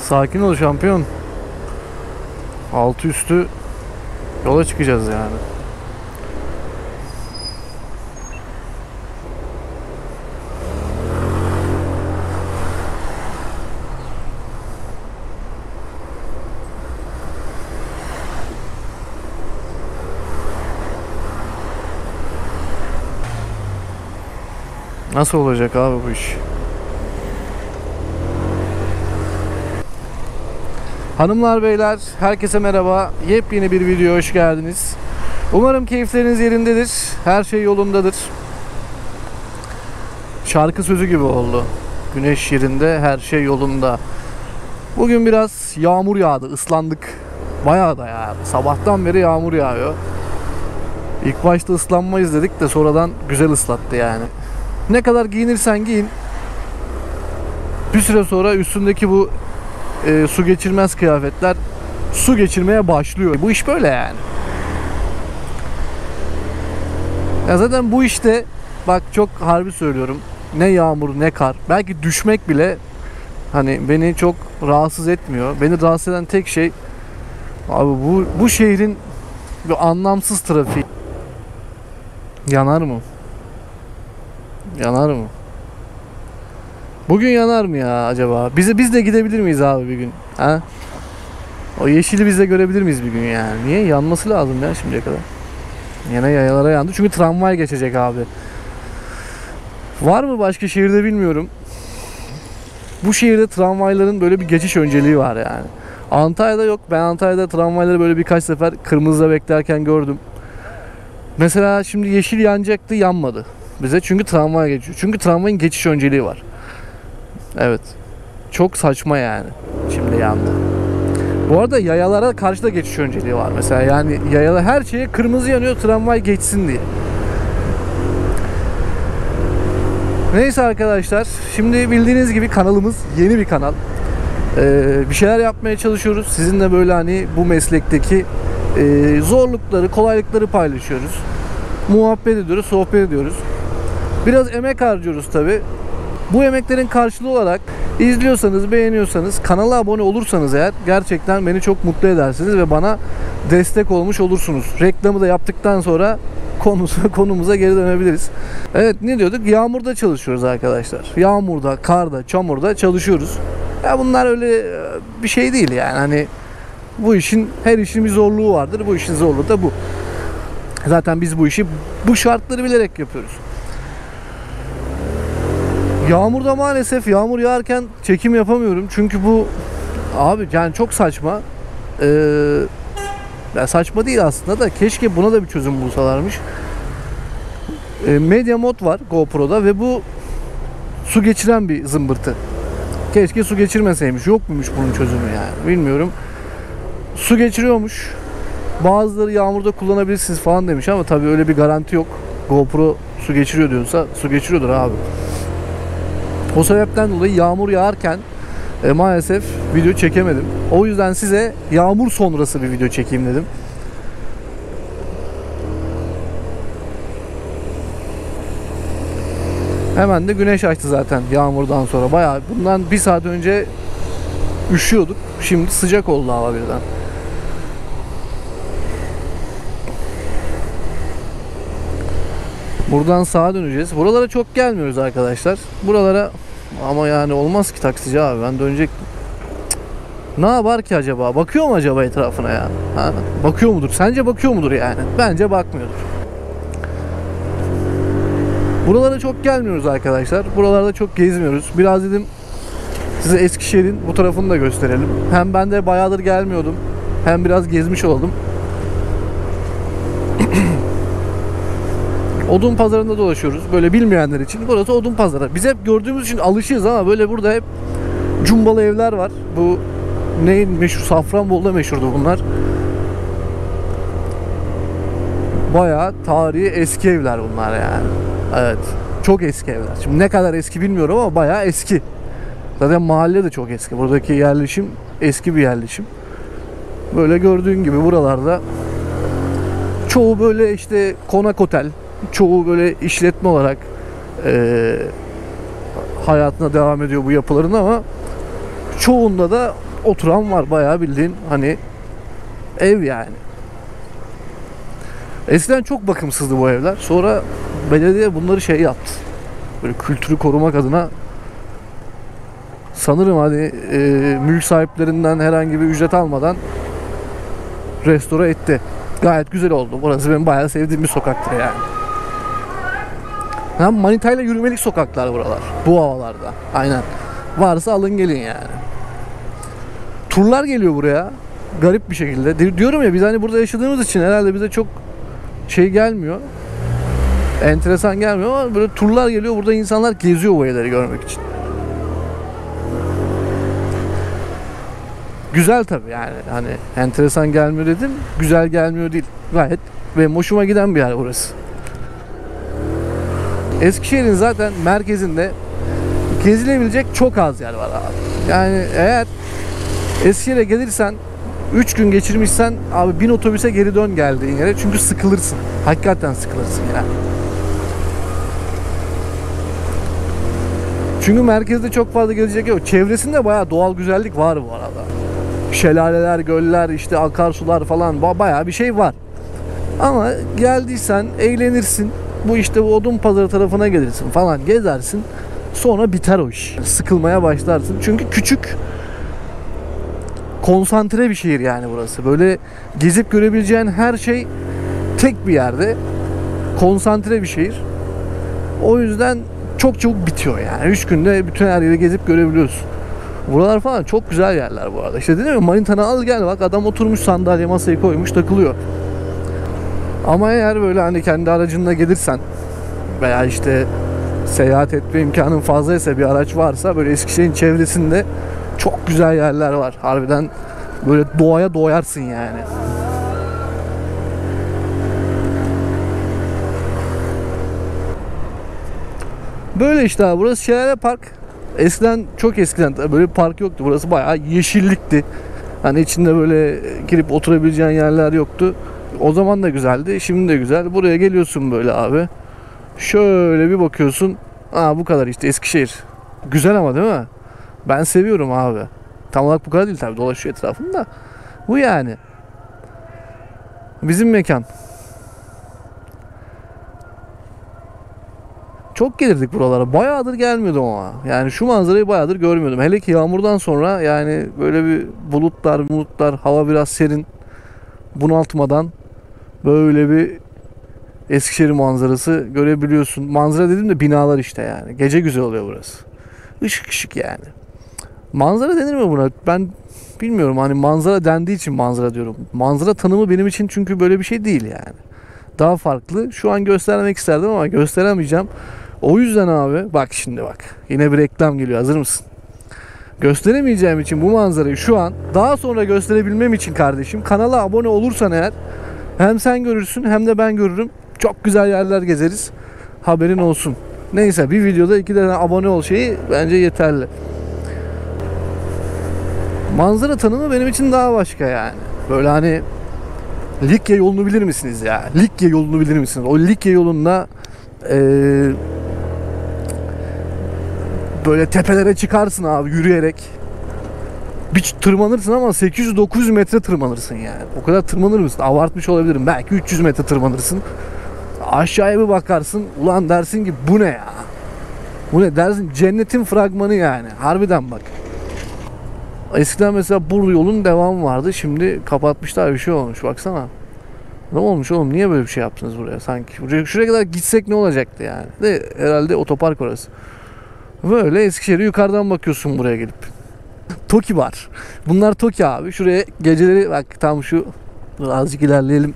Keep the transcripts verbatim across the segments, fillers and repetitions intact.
Sakin ol şampiyon. Altı üstü yola çıkacağız yani. Nasıl olacak abi bu iş? Hanımlar beyler, herkese merhaba. Yepyeni bir videoya hoş geldiniz. Umarım keyifleriniz yerindedir. Her şey yolundadır. Şarkı sözü gibi oldu. Güneş yerinde, her şey yolunda. Bugün biraz yağmur yağdı, ıslandık. Bayağı da ya. Sabahtan beri yağmur yağıyor. İlk başta ıslanmayız dedik de sonradan güzel ıslattı yani. Ne kadar giyinirsen giyin, bir süre sonra üstündeki bu e, su geçirmez kıyafetler su geçirmeye başlıyor. Bu iş böyle yani. Ya zaten bu işte bak, çok harbi söylüyorum, ne yağmur ne kar, belki düşmek bile hani beni çok rahatsız etmiyor. Beni rahatsız eden tek şey abi bu bu şehrin bir anlamsız trafiği. Yanar mı? Yanar mı? Bugün yanar mı ya acaba? Bize biz de gidebilir miyiz abi bir gün? Ha? O yeşili biz de görebilir miyiz bir gün yani? Niye? Yanması lazım ya şimdiye kadar. Yine yayalara yandı. Çünkü tramvay geçecek abi. Var mı başka şehirde bilmiyorum. Bu şehirde tramvayların böyle bir geçiş önceliği var yani. Antalya'da yok. Ben Antalya'da tramvayları böyle birkaç sefer kırmızıda beklerken gördüm. Mesela şimdi yeşil yanacaktı, yanmadı bize, çünkü tramvay geçiyor. Çünkü tramvayın geçiş önceliği var. Evet. Çok saçma yani. Şimdi yandı. Bu arada yayalara karşı da geçiş önceliği var mesela. Yani yayalar, her şeye kırmızı yanıyor, tramvay geçsin diye. Neyse arkadaşlar. Şimdi bildiğiniz gibi kanalımız yeni bir kanal. Ee, bir şeyler yapmaya çalışıyoruz. Sizinle böyle hani bu meslekteki e, zorlukları, kolaylıkları paylaşıyoruz. Muhabbet ediyoruz, sohbet ediyoruz. Biraz emek harcıyoruz tabi. Bu emeklerin karşılığı olarak izliyorsanız, beğeniyorsanız, kanala abone olursanız eğer gerçekten beni çok mutlu edersiniz ve bana destek olmuş olursunuz. Reklamı da yaptıktan sonra konusu, konumuza geri dönebiliriz. Evet, ne diyorduk? Yağmurda çalışıyoruz arkadaşlar. Yağmurda, karda, çamurda çalışıyoruz. Ya bunlar öyle bir şey değil yani. Hani bu işin, her işin bir zorluğu vardır. Bu işin zorluğu da bu. Zaten biz bu işi bu şartları bilerek yapıyoruz. Yağmurda maalesef yağmur yağarken çekim yapamıyorum. Çünkü bu abi yani çok saçma. Ee, yani saçma değil aslında da, keşke buna da bir çözüm bulsalarmış. Ee, Media Mod var GoPro'da ve bu su geçiren bir zımbırtı. Keşke su geçirmeseymiş. Yok muymuş bunun çözümü yani? Bilmiyorum. Su geçiriyormuş. Bazıları yağmurda kullanabilirsiniz falan demiş ama tabii öyle bir garanti yok. GoPro su geçiriyor diyorsa su geçiriyordur abi. O sebepten dolayı yağmur yağarken e, maalesef video çekemedim. O yüzden size yağmur sonrası bir video çekeyim dedim. Hemen de güneş açtı zaten yağmurdan sonra. Bayağı bundan bir saat önce üşüyorduk. Şimdi sıcak oldu hava birden. Buradan sağa döneceğiz. Buralara çok gelmiyoruz arkadaşlar. Buralara ama yani olmaz ki taksici abi. Ben dönecek. Ne yapar ki acaba? Bakıyor mu acaba etrafına ya? Ha? Bakıyor mudur? Sence bakıyor mudur yani? Bence bakmıyordur. Buralara çok gelmiyoruz arkadaşlar. Buralarda çok gezmiyoruz. Biraz dedim size Eskişehir'in bu tarafını da gösterelim. Hem ben de bayağıdır gelmiyordum, hem biraz gezmiş oldum. Odun pazarında dolaşıyoruz. Böyle bilmeyenler için burası odun pazarı. Biz hep gördüğümüz için alışığız ama böyle burada hep cumbalı evler var. Bu ne meşhur? Safranbolu'da meşhurdu bunlar. Bayağı tarihi eski evler bunlar yani. Evet. Çok eski evler. Şimdi ne kadar eski bilmiyorum ama bayağı eski. Zaten mahalle de çok eski. Buradaki yerleşim eski bir yerleşim. Böyle gördüğün gibi buralarda çoğu böyle işte konak otel, çoğu böyle işletme olarak e, hayatına devam ediyor bu yapıların ama çoğunda da oturan var, bayağı bildiğin hani ev yani. Eskiden çok bakımsızdı bu evler. Sonra belediye bunları şey yaptı. Böyle kültürü korumak adına sanırım hani e, mülk sahiplerinden herhangi bir ücret almadan restore etti. Gayet güzel oldu. Burası benim bayağı sevdiğim bir sokaktır yani. Hem manitayla yürümelik sokaklar buralar. Bu havalarda. Aynen. Varsa alın gelin yani. Turlar geliyor buraya. Garip bir şekilde. Diyorum ya, biz hani burada yaşadığımız için herhalde bize çok şey gelmiyor. Enteresan gelmiyor ama böyle turlar geliyor. Burada insanlar geziyor bu evleri görmek için. Güzel tabii yani. Hani enteresan gelmiyor dedim. Güzel gelmiyor değil. Gayet ve hoşuma giden bir yer burası. Eskişehir'in zaten merkezinde gezilebilecek çok az yer var abi. Yani eğer Eskişehir'e gelirsen, üç gün geçirmişsen abi, bin otobüse geri dön geldiğin yere, çünkü sıkılırsın. Hakikaten sıkılırsın yani. Çünkü merkezde çok fazla gezilecek yok. Çevresinde bayağı doğal güzellik var bu arada. Şelaleler, göller, işte akarsular falan, bayağı bir şey var. Ama geldiysen eğlenirsin. Bu işte bu Odunpazarı tarafına gelirsin falan, gezersin. Sonra biter o iş. Sıkılmaya başlarsın. Çünkü küçük, konsantre bir şehir yani burası. Böyle gezip görebileceğin her şey tek bir yerde. Konsantre bir şehir. O yüzden çok çabuk bitiyor yani. Üç günde bütün her yeri gezip görebiliyorsun. Buralar falan çok güzel yerler bu arada. İşte dedim ya, manitanı al gel, bak adam oturmuş, sandalye masayı koymuş, takılıyor. Ama eğer böyle hani kendi aracınla gelirsen veya işte seyahat etme imkanın fazlaysa, bir araç varsa, böyle Eskişehir'in çevresinde çok güzel yerler var. Harbiden böyle doğaya doyarsın yani. Böyle işte abi, burası Şelale Park. Eskiden, çok eskiden böyle bir park yoktu. Burası bayağı yeşillikti. Hani içinde böyle girip oturabileceğin yerler yoktu. O zaman da güzeldi, şimdi de güzel. Buraya geliyorsun böyle abi. Şöyle bir bakıyorsun. Aa, bu kadar işte Eskişehir. Güzel ama değil mi? Ben seviyorum abi. Tam olarak bu kadar değil tabii, dolaşıyor etrafında. Bu yani. Bizim mekan. Çok gelirdik buralara. Bayağıdır gelmiyordum ama. Yani şu manzarayı bayağıdır görmüyordum. Hele ki yağmurdan sonra yani böyle bir bulutlar, bulutlar, hava biraz serin. Bunaltmadan böyle bir Eskişehir manzarası görebiliyorsun. Manzara dedim de binalar işte yani. Gece güzel oluyor burası. Işık ışık yani. Manzara denir mi buna? Ben bilmiyorum, hani manzara dendiği için manzara diyorum. Manzara tanımı benim için çünkü böyle bir şey değil yani. Daha farklı. Şu an göstermek isterdim ama gösteremeyeceğim. O yüzden abi bak şimdi bak. Yine bir reklam geliyor. Hazır mısın? Gösteremeyeceğim için bu manzarayı şu an, daha sonra gösterebilmem için kardeşim, kanala abone olursan eğer, hem sen görürsün hem de ben görürüm. Çok güzel yerler gezeriz. Haberin olsun. Neyse, bir videoda iki tane abone ol şeyi bence yeterli. Manzara tanımı benim için daha başka yani. Böyle hani Likya yolunu bilir misiniz ya? Likya yolunu bilir misiniz? O Likya yolunda ee, böyle tepelere çıkarsın abi yürüyerek. Bir tırmanırsın ama sekiz yüz dokuz yüz metre tırmanırsın yani. O kadar tırmanır mısın? Abartmış olabilirim. Belki üç yüz metre tırmanırsın. Aşağıya bir bakarsın. Ulan dersin ki bu ne ya? Bu ne dersin? Cennetin fragmanı yani. Harbiden bak. Eskiden mesela bu yolun devamı vardı. Şimdi kapatmışlar, bir şey olmuş. Baksana. Ne olmuş oğlum? Niye böyle bir şey yaptınız buraya sanki? Buraya, şuraya kadar gitsek ne olacaktı yani? De herhalde otopark orası. Böyle Eskişehir'e yukarıdan bakıyorsun buraya gelip. Toki var. Bunlar Toki abi. Şuraya geceleri bak, tam şu, azıcık ilerleyelim.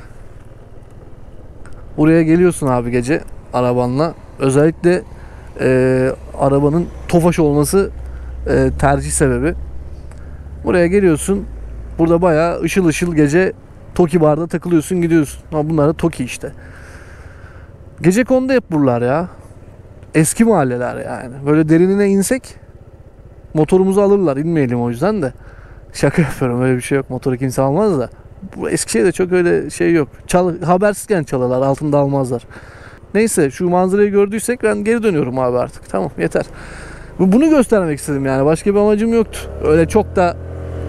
Buraya geliyorsun abi gece arabanla. Özellikle e, arabanın Tofaş olması e, tercih sebebi. Buraya geliyorsun. Burada bayağı ışıl ışıl gece Toki barda takılıyorsun, gidiyorsun. Ama bunlar da Toki işte. Gecekondu hep buralar ya. Eski mahalleler yani. Böyle derinine insek motorumuzu alırlar. İnmeyelim o yüzden de. Şaka yapıyorum, öyle bir şey yok. Motoru kimse almaz da. Bu Eskişehir'de çok öyle şey yok. Çal, habersizken çalarlar, altında almazlar. Neyse, şu manzarayı gördüysek ben geri dönüyorum abi artık. Tamam, yeter. Bunu göstermek istedim yani. Başka bir amacım yoktu. Öyle çok da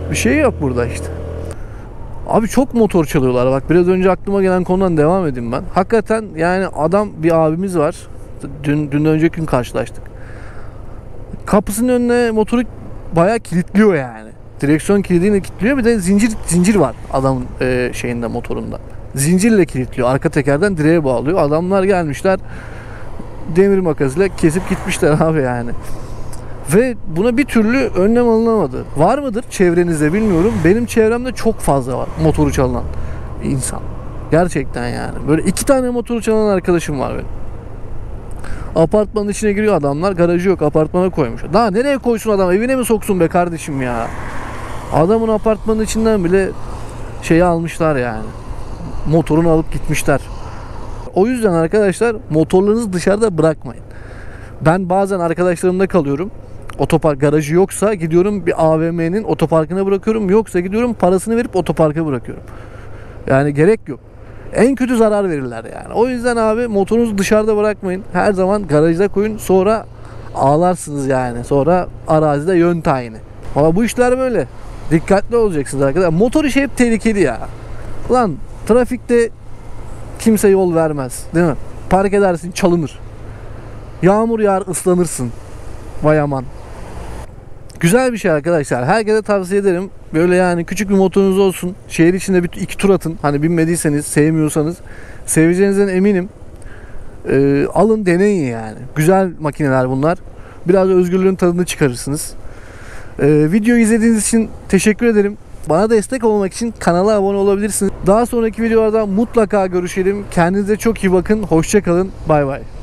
Bir şey yok burada işte. Abi çok motor çalıyorlar. Bak biraz önce aklıma gelen konudan devam edeyim ben. Hakikaten yani adam bir abimiz var. Dün, dün önceki gün karşılaştık. Kapısının önüne motoru bayağı kilitliyor yani. Direksiyon kilidini kilitliyor. Bir de zincir zincir var adamın e, şeyinde, motorunda. Zincirle kilitliyor. Arka tekerden direğe bağlıyor. Adamlar gelmişler demir makasıyla kesip gitmişler abi yani. Ve buna bir türlü önlem alınamadı. Var mıdır çevrenizde bilmiyorum. Benim çevremde çok fazla var motoru çalan insan. Gerçekten yani. Böyle iki tane motoru çalan arkadaşım var benim. Apartmanın içine giriyor adamlar. Garajı yok, apartmana koymuş. Daha nereye koysun adam? Evine mi soksun be kardeşim ya? Adamın apartmanın içinden bile şeyi almışlar yani. Motorunu alıp gitmişler. O yüzden arkadaşlar motorlarınızı dışarıda bırakmayın. Ben bazen arkadaşlarımda kalıyorum. Otopark garajı yoksa gidiyorum bir A V M'nin otoparkına bırakıyorum. Yoksa gidiyorum parasını verip otoparka bırakıyorum. Yani gerek yok. En kötü zarar verirler yani. O yüzden abi motorunuzu dışarıda bırakmayın. Her zaman garajda koyun. Sonra ağlarsınız yani. Sonra arazide yön tayini. Valla bu işler böyle. Dikkatli olacaksınız arkadaşlar. Motor işi hep tehlikeli ya. Ulan trafikte kimse yol vermez. Değil mi? Park edersin çalınır. Yağmur yağar ıslanırsın. Vay aman. Güzel bir şey arkadaşlar. Herkese tavsiye ederim. Böyle yani küçük bir motorunuz olsun. Şehir içinde bir iki tur atın. Hani binmediyseniz, sevmiyorsanız. Seveceğinizden eminim. Ee, alın deneyin yani. Güzel makineler bunlar. Biraz özgürlüğün tadını çıkarırsınız. Ee, videoyu izlediğiniz için teşekkür ederim. Bana destek olmak için kanala abone olabilirsiniz. Daha sonraki videolarda mutlaka görüşelim. Kendinize çok iyi bakın. Hoşça kalın. Bay bay.